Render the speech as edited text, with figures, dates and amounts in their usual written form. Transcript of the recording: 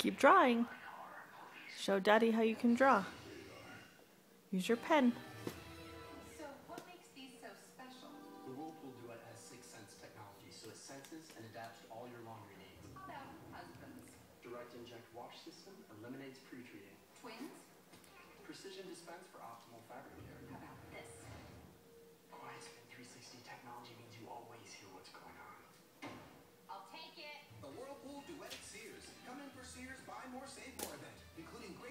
Keep drawing. Show Daddy how you can draw. Use your pen. So what makes these so special? The Whirlpool Duet has 6sense technology, so it senses and adapts to all your laundry needs. How about husbands? Direct inject wash system eliminates pre-treating. Twins? Precision dispense for optimal fabric care. How about this? QuietSpin 360 technology means you always hear what's going on. I'll take it. The Whirlpool Duet at Sears. Come in for Sears Buy More, Save More event, including